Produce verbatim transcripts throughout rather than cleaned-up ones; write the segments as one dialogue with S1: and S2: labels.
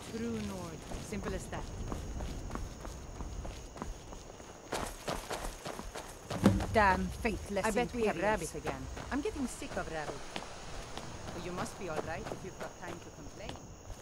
S1: True Nord. Simple as that.
S2: Damn faithless
S1: I bet we have
S2: Imperials.
S1: rabbit again. I'm getting sick of rabbit. But you must be alright if you've got time to complain.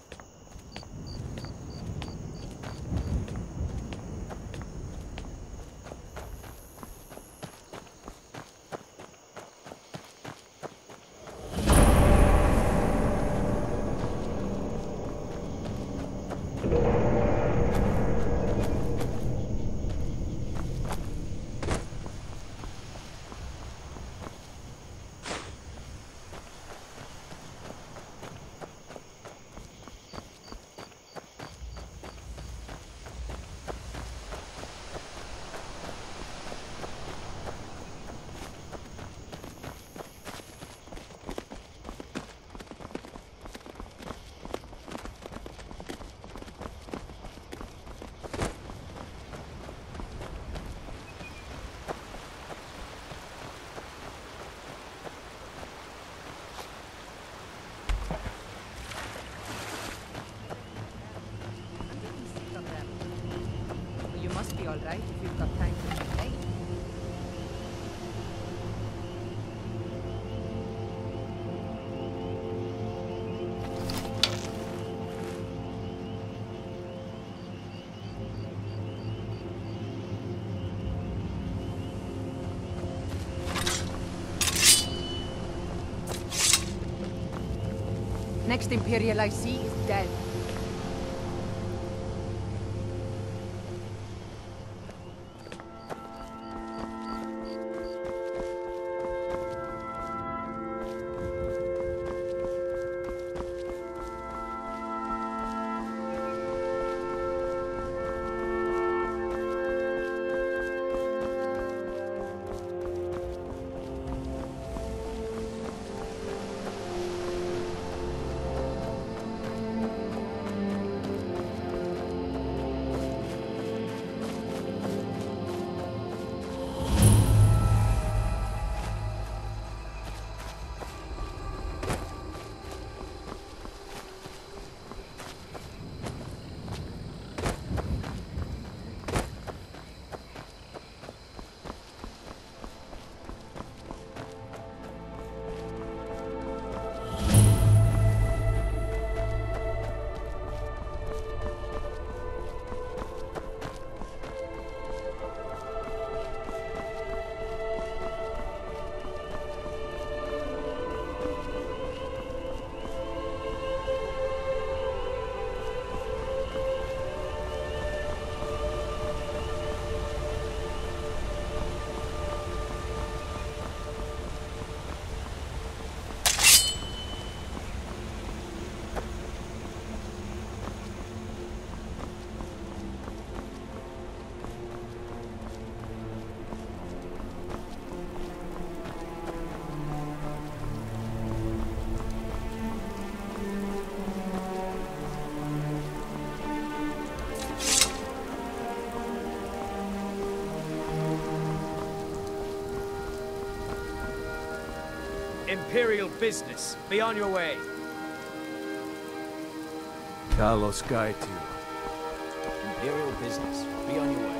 S1: Alright, if you've got time to complain.
S2: Next Imperial I see is dead.
S3: Imperial business. Be on your way.
S4: Talos Sky too.
S3: Imperial business. Be on your way.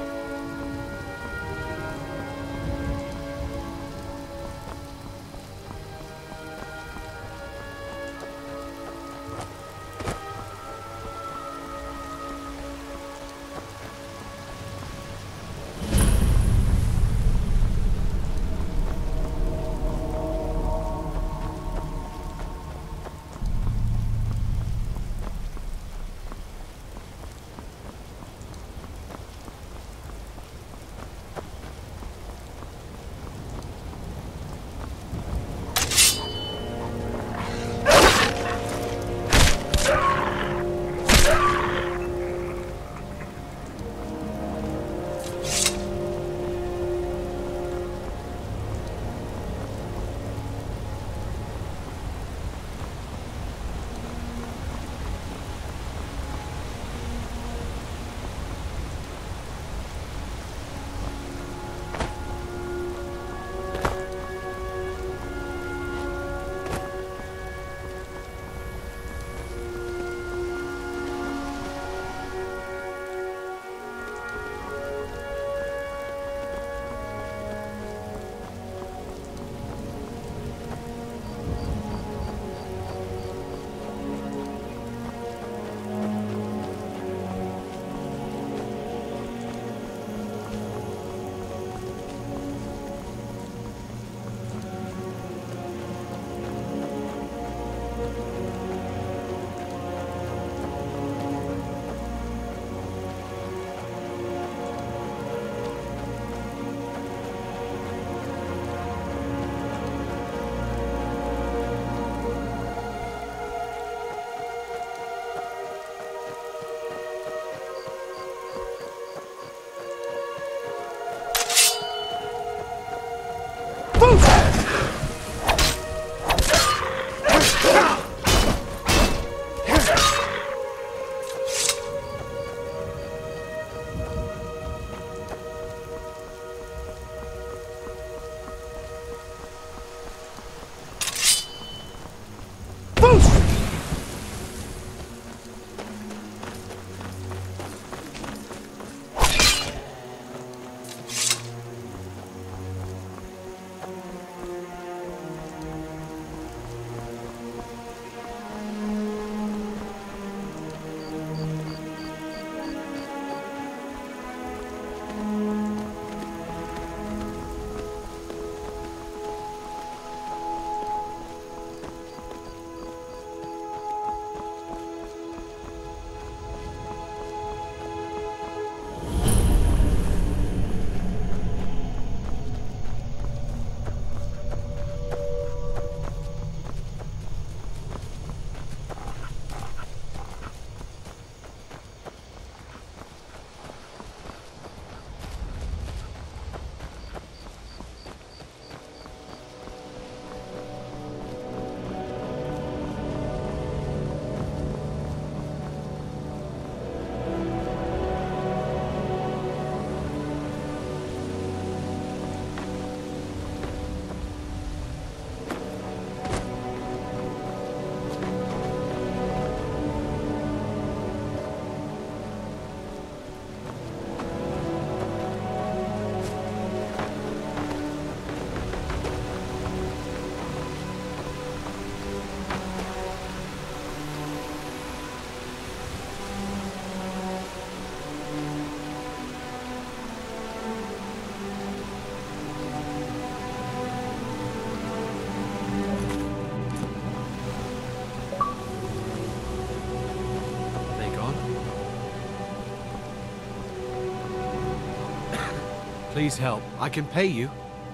S4: Please help. I can pay you.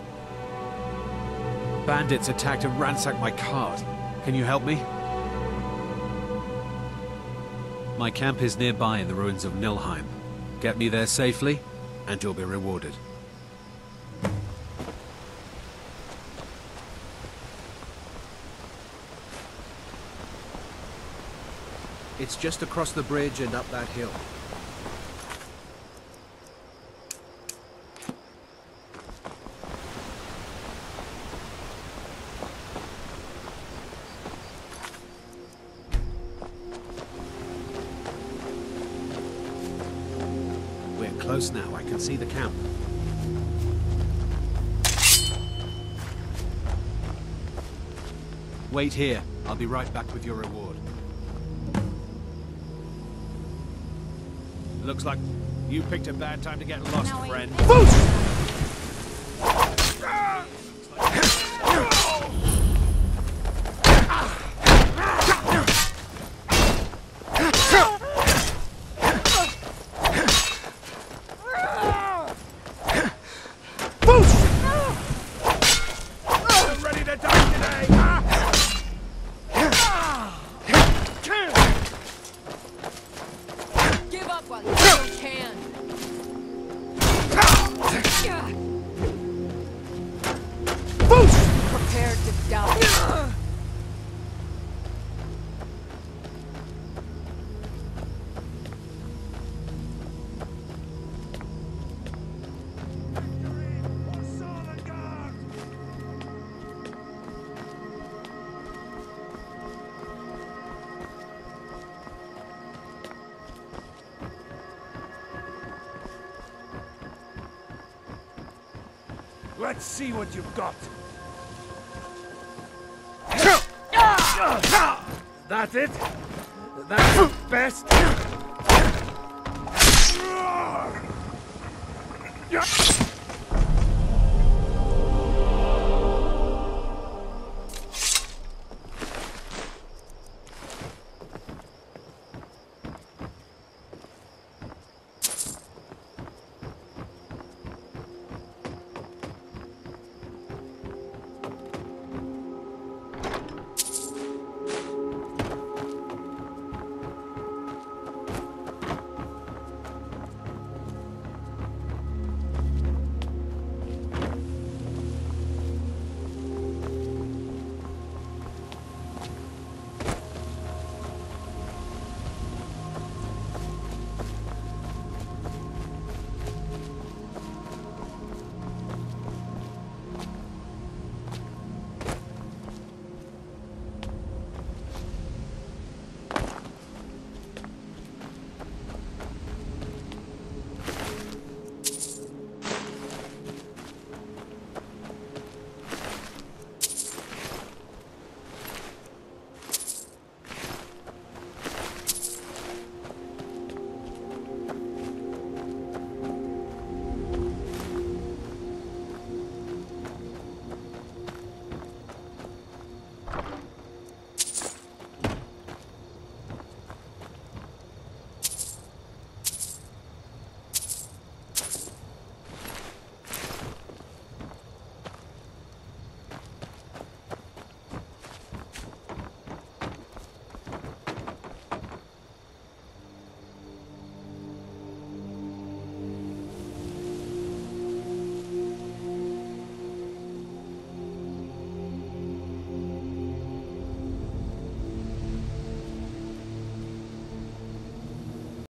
S4: Bandits attacked and ransacked my cart. Can you help me? My camp is nearby in the ruins of Nilheim. Get me there safely, and you'll be rewarded. It's just across the bridge and up that hill. We're close now. I can see the camp. Wait here. I'll be right back with your reward. Looks like you picked a bad time to get lost,
S1: Now
S4: friend.
S3: Ready to die today, huh?
S2: Give up while you still can. Prepare to die.
S3: Let's see what you've got. That it? That's the best?